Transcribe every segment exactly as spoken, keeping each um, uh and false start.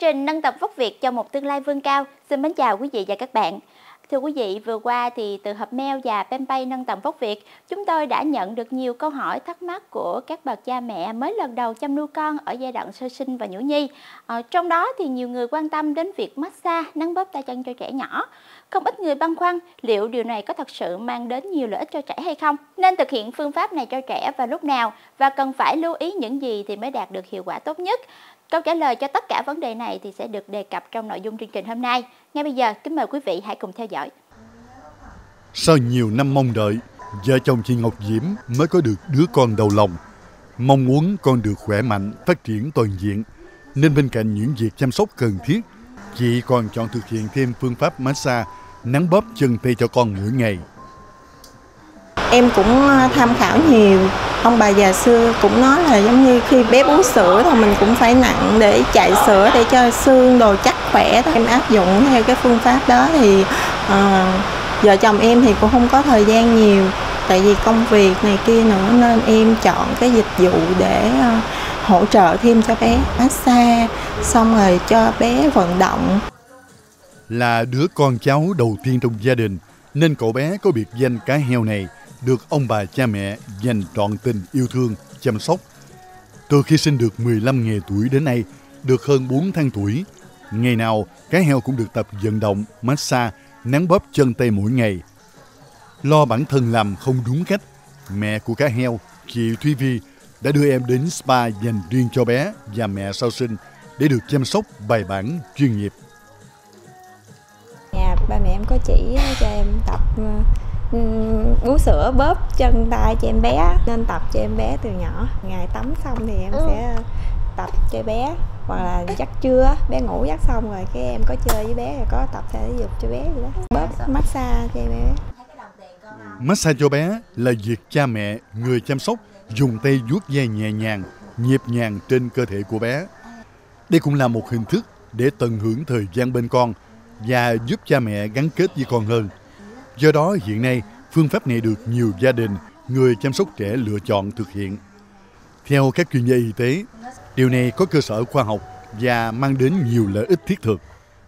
trình nâng tầm vóc Việt cho một tương lai vươn cao. Xin mến chào quý vị và các bạn. Thưa quý vị, vừa qua thì từ hộp mail và fanpage nâng tầm vóc Việt, chúng tôi đã nhận được nhiều câu hỏi thắc mắc của các bậc cha mẹ mới lần đầu chăm nuôi con ở giai đoạn sơ sinh và nhũ nhi. À, trong đó thì nhiều người quan tâm đến việc massage, nắn bóp tay chân cho trẻ nhỏ. Không ít người băn khoăn liệu điều này có thật sự mang đến nhiều lợi ích cho trẻ hay không? Nên thực hiện phương pháp này cho trẻ vào lúc nào và cần phải lưu ý những gì thì mới đạt được hiệu quả tốt nhất? Câu trả lời cho tất cả vấn đề này thì sẽ được đề cập trong nội dung chương trình hôm nay. Ngay bây giờ, kính mời quý vị hãy cùng theo dõi. Sau nhiều năm mong đợi, vợ chồng chị Ngọc Diễm mới có được đứa con đầu lòng. Mong muốn con được khỏe mạnh, phát triển toàn diện, nên bên cạnh những việc chăm sóc cần thiết, chị còn chọn thực hiện thêm phương pháp massage, nắn bóp chân tay cho con mỗi ngày. Em cũng tham khảo nhiều. Ông bà già xưa cũng nói là giống như khi bé bú sữa thì mình cũng phải nặng để chạy sữa để cho xương đồ chắc khỏe. Em áp dụng theo cái phương pháp đó thì uh, vợ chồng em thì cũng không có thời gian nhiều, tại vì công việc này kia nữa, nên em chọn cái dịch vụ để uh, hỗ trợ thêm cho bé massage, xong rồi cho bé vận động. Là đứa con cháu đầu tiên trong gia đình, nên cậu bé có biệt danh cá heo này được ông bà cha mẹ dành trọn tình yêu thương, chăm sóc. Từ khi sinh được mười lăm ngày tuổi đến nay, được hơn bốn tháng tuổi, ngày nào cá heo cũng được tập vận động, massage, nắn bóp chân tay mỗi ngày. Lo bản thân làm không đúng cách, mẹ của cá heo, chị Thúy Vi, đã đưa em đến spa dành riêng cho bé và mẹ sau sinh để được chăm sóc bài bản, chuyên nghiệp. Nhà ba mẹ em có chỉ cho em tập bú sữa, bóp chân tay cho em bé, nên tập cho em bé từ nhỏ. Ngày tắm xong thì em sẽ tập cho bé, hoặc là giấc trưa bé ngủ giấc xong rồi cái em có chơi với bé, rồi có tập thể dục cho bé vậy đó, bóp massage cho em bé. Massage cho bé là việc cha mẹ, người chăm sóc dùng tay vuốt ve nhẹ nhàng, nhịp nhàng trên cơ thể của bé. Đây cũng là một hình thức để tận hưởng thời gian bên con và giúp cha mẹ gắn kết với con hơn. Do đó hiện nay, phương pháp này được nhiều gia đình, người chăm sóc trẻ lựa chọn thực hiện. Theo các chuyên gia y tế, điều này có cơ sở khoa học và mang đến nhiều lợi ích thiết thực.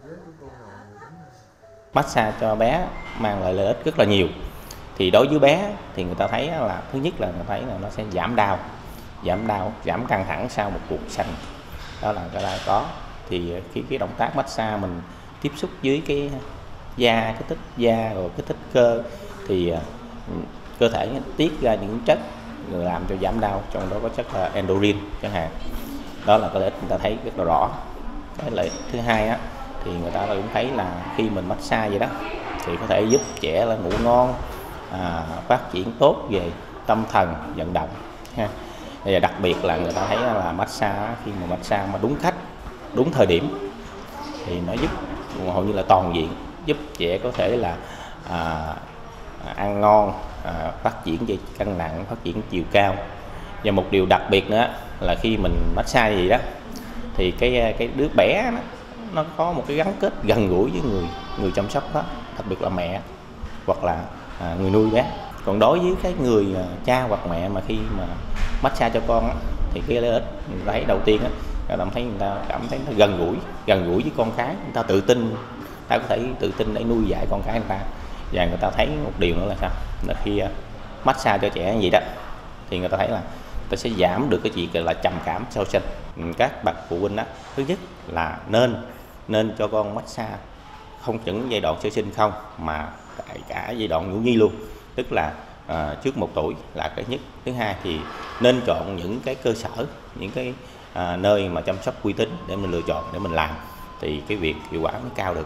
Massage cho bé mang lại lợi ích rất là nhiều. Thì đối với bé thì người ta thấy là thứ nhất là người ta thấy là nó sẽ giảm đau, giảm đau, giảm căng thẳng sau một cuộc sanh. Đó là cái đã có. Thì khi cái động tác massage mình tiếp xúc với cái da, kích thích da rồi kích thích cơ thì uh, cơ thể tiết ra những chất làm cho giảm đau, trong đó có chất là endorphin chẳng hạn. Đó là cái lợi ích người ta thấy rất là rõ. Cái lợi ích thứ hai á, thì người ta cũng thấy là khi mình massage vậy đó thì có thể giúp trẻ là ngủ ngon, à, phát triển tốt về tâm thần, vận động ha. Và đặc biệt là người ta thấy là massage, khi mà massage mà đúng cách, đúng thời điểm thì nó giúp hầu như là toàn diện, giúp trẻ có thể là à, ăn ngon, à, phát triển về cân nặng, phát triển chiều cao. Và một điều đặc biệt nữa là khi mình massage gì đó thì cái cái đứa bé đó, nó có một cái gắn kết gần gũi với người người chăm sóc đó, đặc biệt là mẹ hoặc là à, người nuôi bé. Còn đối với cái người à, cha hoặc mẹ mà khi mà massage cho con á, thì cái lợi ích mình thấy đầu tiên á, cảm thấy người ta cảm thấy nó gần gũi, gần gũi với con cái, người ta tự tin, ta có thể tự tin để nuôi dạy con cái người ta. Và người ta thấy một điều nữa là sao, là khi uh, massage cho trẻ như vậy đó thì người ta thấy là ta sẽ giảm được cái chuyện là trầm cảm sau sinh. Các bậc phụ huynh đó, thứ nhất là nên nên cho con massage không chỉ giai đoạn sơ sinh không, mà tại cả giai đoạn nhũ nhi luôn, tức là uh, trước một tuổi là cái nhất. Thứ hai thì nên chọn những cái cơ sở, những cái À, nơi mà chăm sóc uy tín để mình lựa chọn, để mình làm thì cái việc hiệu quả mới cao được.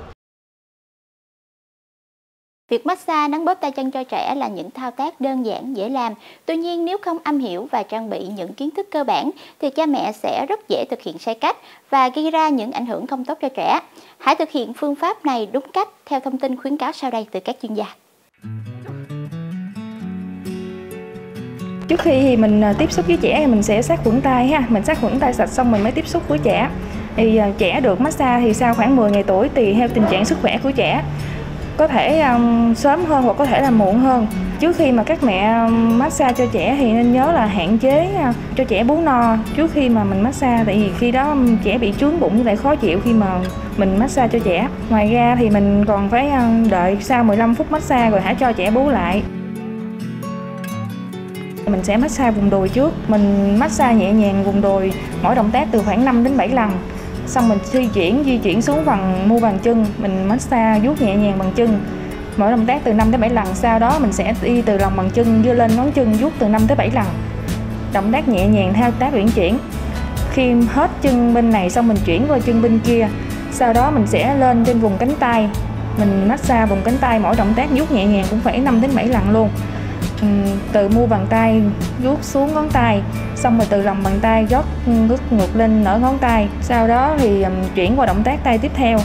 Việc massage, nắn bóp tay chân cho trẻ là những thao tác đơn giản, dễ làm. Tuy nhiên nếu không am hiểu và trang bị những kiến thức cơ bản thì cha mẹ sẽ rất dễ thực hiện sai cách và gây ra những ảnh hưởng không tốt cho trẻ. Hãy thực hiện phương pháp này đúng cách theo thông tin khuyến cáo sau đây từ các chuyên gia. Trước khi thì mình tiếp xúc với trẻ thì mình sẽ sát khuẩn tay ha, mình sát khuẩn tay sạch xong mình mới tiếp xúc với trẻ. Thì trẻ được massage thì sau khoảng mười ngày tuổi tùy theo tình trạng sức khỏe của trẻ. Có thể um, sớm hơn hoặc có thể là muộn hơn. trước khi mà các mẹ massage cho trẻ thì nên nhớ là hạn chế cho trẻ bú no trước khi mà mình massage, tại vì khi đó trẻ bị trướng bụng với lại khó chịu khi mà mình massage cho trẻ. Ngoài ra thì mình còn phải đợi sau mười lăm phút massage rồi hãy cho trẻ bú lại. Mình sẽ massage vùng đùi trước, mình massage nhẹ nhàng vùng đùi, mỗi động tác từ khoảng năm đến bảy lần. Xong mình di chuyển di chuyển xuống bằng mu bàn chân, mình massage vuốt nhẹ nhàng bằng chân. Mỗi động tác từ năm đến bảy lần, sau đó mình sẽ đi từ lòng bàn chân đưa lên ngón chân vuốt từ năm tới bảy lần. Động tác nhẹ nhàng theo tác uyển chuyển. Khi hết chân bên này xong mình chuyển qua chân bên kia. Sau đó mình sẽ lên trên vùng cánh tay. Mình massage vùng cánh tay, mỗi động tác vuốt nhẹ nhàng cũng phải năm đến bảy lần luôn. Từ mu bàn tay vuốt xuống ngón tay, xong rồi từ lòng bàn tay rót rút ngược lên nở ngón tay. Sau đó thì chuyển qua động tác tay tiếp theo.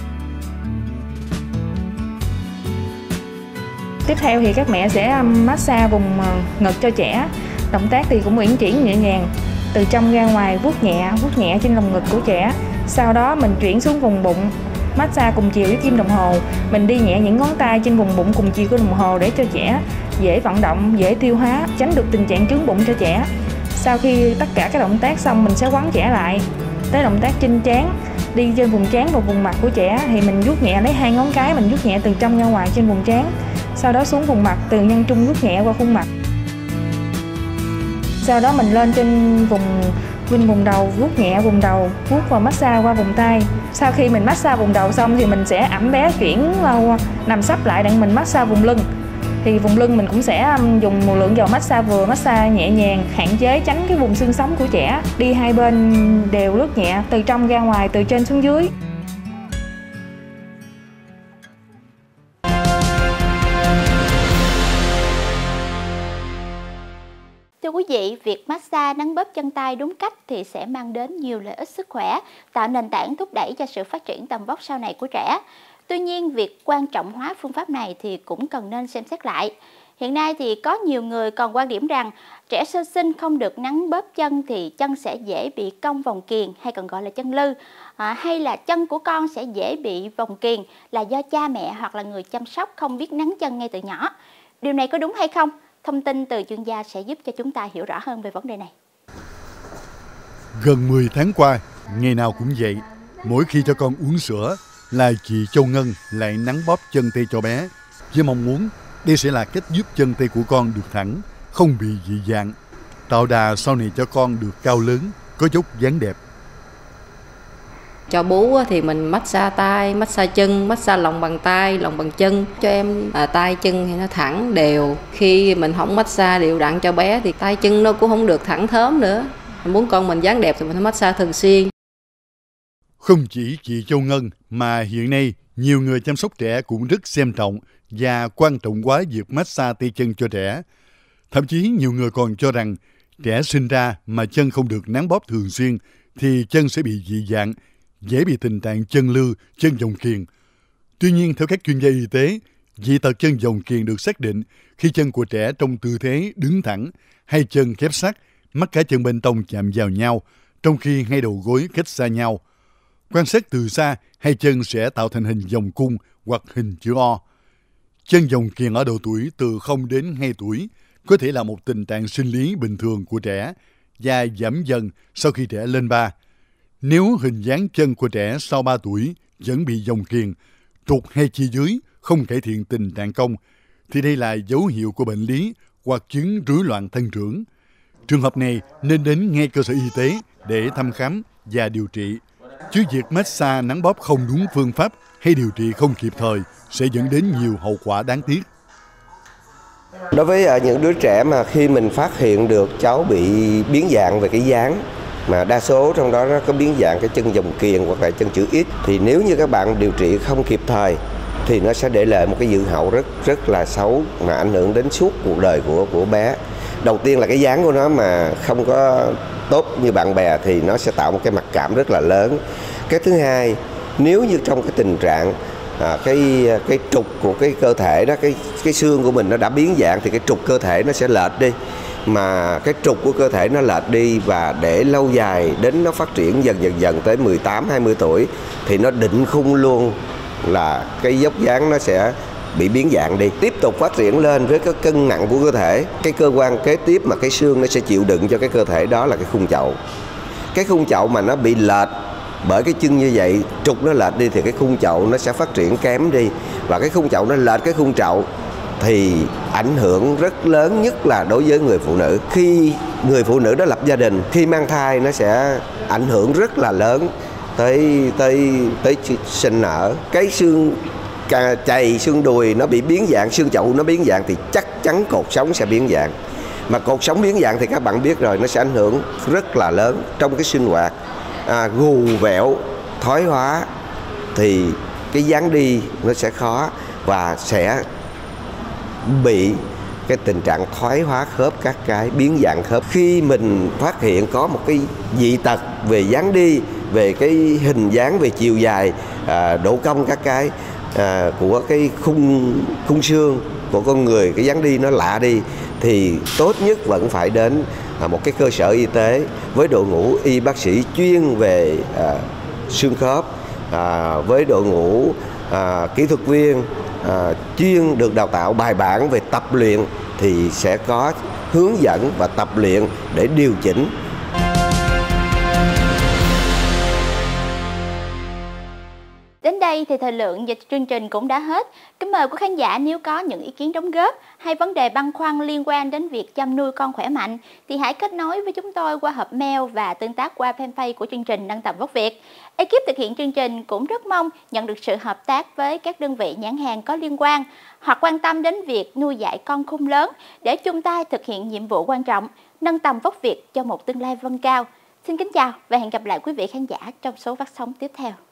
Tiếp theo thì các mẹ sẽ massage vùng ngực cho trẻ. Động tác thì cũng uyển chuyển nhẹ nhàng, từ trong ra ngoài vuốt nhẹ, vuốt nhẹ trên lồng ngực của trẻ. Sau đó mình chuyển xuống vùng bụng, massage cùng chiều với kim đồng hồ. Mình đi nhẹ những ngón tay trên vùng bụng cùng chiều của đồng hồ để cho trẻ dễ vận động, dễ tiêu hóa, tránh được tình trạng trướng bụng cho trẻ. Sau khi tất cả các động tác xong mình sẽ quấn trẻ lại. Tới động tác trên trán, đi trên vùng trán và vùng mặt của trẻ thì mình vuốt nhẹ, lấy hai ngón cái mình vuốt nhẹ từ trong ra ngoài trên vùng trán. Sau đó xuống vùng mặt, từ nhân trung vuốt nhẹ qua khuôn mặt. Sau đó mình lên trên vùng bên vùng đầu, vuốt nhẹ vùng đầu, vuốt và massage qua vùng tay. Sau khi mình massage vùng đầu xong thì mình sẽ ẵm bé chuyển nằm sấp lại để mình massage vùng lưng. Thì vùng lưng mình cũng sẽ dùng một lượng dầu massage vừa, massage nhẹ nhàng, hạn chế tránh cái vùng xương sống của trẻ. Đi hai bên đều lướt nhẹ, từ trong ra ngoài, từ trên xuống dưới. Thưa quý vị, việc massage nắn bóp chân tay đúng cách thì sẽ mang đến nhiều lợi ích sức khỏe, tạo nền tảng thúc đẩy cho sự phát triển tầm vóc sau này của trẻ. Tuy nhiên, việc quan trọng hóa phương pháp này thì cũng cần nên xem xét lại. Hiện nay thì có nhiều người còn quan điểm rằng trẻ sơ sinh không được nắn bóp chân thì chân sẽ dễ bị cong vòng kiềng hay còn gọi là chân lư, à, hay là chân của con sẽ dễ bị vòng kiềng là do cha mẹ hoặc là người chăm sóc không biết nắn chân ngay từ nhỏ. Điều này có đúng hay không? Thông tin từ chuyên gia sẽ giúp cho chúng ta hiểu rõ hơn về vấn đề này. Gần mười tháng qua, ngày nào cũng vậy, mỗi khi cho con uống sữa là chị Châu Ngân lại nắn bóp chân tay cho bé, với mong muốn đây sẽ là cách giúp chân tay của con được thẳng, không bị dị dạng, tạo đà sau này cho con được cao lớn, có dốc dáng đẹp. Cho bú thì mình massage tay, massage chân, massage lòng bàn tay, lòng bàn chân. Cho em à, tay chân thì nó thẳng đều. Khi mình không massage đều đặn cho bé thì tay chân nó cũng không được thẳng thớm nữa. Mình muốn con mình dáng đẹp thì mình phải massage thường xuyên. Không chỉ chị Châu Ngân mà hiện nay nhiều người chăm sóc trẻ cũng rất xem trọng và quan trọng quá việc massage tay chân cho trẻ. Thậm chí nhiều người còn cho rằng trẻ sinh ra mà chân không được nắn bóp thường xuyên thì chân sẽ bị dị dạng, dễ bị tình trạng chân lư, chân vòng kiềng. Tuy nhiên, theo các chuyên gia y tế, dị tật chân vòng kiềng được xác định khi chân của trẻ trong tư thế đứng thẳng, hai chân khép sát, mắt cá chân bên trong chạm vào nhau, trong khi hai đầu gối cách xa nhau. Quan sát từ xa, hai chân sẽ tạo thành hình vòng cung hoặc hình chữ O. Chân vòng kiềng ở độ tuổi từ không đến hai tuổi có thể là một tình trạng sinh lý bình thường của trẻ và giảm dần sau khi trẻ lên ba. Nếu hình dáng chân của trẻ sau ba tuổi vẫn bị vòng kiềng, trục hay chi dưới, không cải thiện tình trạng cong, thì đây là dấu hiệu của bệnh lý hoặc chứng rối loạn tăng trưởng. Trường hợp này nên đến ngay cơ sở y tế để thăm khám và điều trị. Chứ việc massage nắn bóp không đúng phương pháp hay điều trị không kịp thời sẽ dẫn đến nhiều hậu quả đáng tiếc. Đối với những đứa trẻ mà khi mình phát hiện được cháu bị biến dạng về cái dáng, mà đa số trong đó nó có biến dạng cái chân vòng kiềng hoặc là chân chữ X, thì nếu như các bạn điều trị không kịp thời thì nó sẽ để lại một cái dự hậu rất rất là xấu mà ảnh hưởng đến suốt cuộc đời của của bé. Đầu tiên là cái dáng của nó mà không có tốt như bạn bè thì nó sẽ tạo một cái mặc cảm rất là lớn. Cái thứ hai, nếu như trong cái tình trạng à, cái cái trục của cái cơ thể đó, cái cái xương của mình nó đã biến dạng thì cái trục cơ thể nó sẽ lệch đi. Mà cái trục của cơ thể nó lệch đi và để lâu dài đến nó phát triển dần dần dần tới mười tám hai mươi tuổi thì nó định khung luôn là cái dốc dáng nó sẽ bị biến dạng đi, tiếp tục phát triển lên với cái cân nặng của cơ thể. Cái cơ quan kế tiếp mà cái xương nó sẽ chịu đựng cho cái cơ thể đó là cái khung chậu. Cái khung chậu mà nó bị lệch bởi cái chân như vậy, trục nó lệch đi thì cái khung chậu nó sẽ phát triển kém đi, và cái khung chậu nó lệch cái khung chậu thì ảnh hưởng rất lớn, nhất là đối với người phụ nữ. Khi người phụ nữ đó lập gia đình, khi mang thai nó sẽ ảnh hưởng rất là lớn tới tới tới sinh nở. Cái xương chày, xương đùi nó bị biến dạng, xương chậu nó biến dạng thì chắc chắn cột sống sẽ biến dạng. Mà cột sống biến dạng thì các bạn biết rồi, nó sẽ ảnh hưởng rất là lớn trong cái sinh hoạt, à, gù vẹo, thoái hóa, thì cái dáng đi nó sẽ khó và sẽ bị cái tình trạng thoái hóa khớp, các cái biến dạng khớp. Khi mình phát hiện có một cái dị tật về dáng đi, về cái hình dáng, về chiều dài, à, độ cong các cái à, của cái khung khung xương của con người, cái dáng đi nó lạ đi, thì tốt nhất vẫn phải đến à, một cái cơ sở y tế với đội ngũ y bác sĩ chuyên về à, xương khớp, à, với đội ngũ à, kỹ thuật viên à, chuyên được đào tạo bài bản về tập luyện, thì sẽ có hướng dẫn và tập luyện để điều chỉnh. Đến đây thì thời lượng dịch chương trình cũng đã hết. Kính mời quý khán giả nếu có những ý kiến đóng góp hay vấn đề băn khoăn liên quan đến việc chăm nuôi con khỏe mạnh thì hãy kết nối với chúng tôi qua hộp mail và tương tác qua fanpage của chương trình Nâng tầm vóc Việt. Ekip thực hiện chương trình cũng rất mong nhận được sự hợp tác với các đơn vị nhãn hàng có liên quan hoặc quan tâm đến việc nuôi dạy con khung lớn để chung tay thực hiện nhiệm vụ quan trọng nâng tầm vóc Việt cho một tương lai vươn cao. Xin kính chào và hẹn gặp lại quý vị khán giả trong số phát sóng tiếp theo.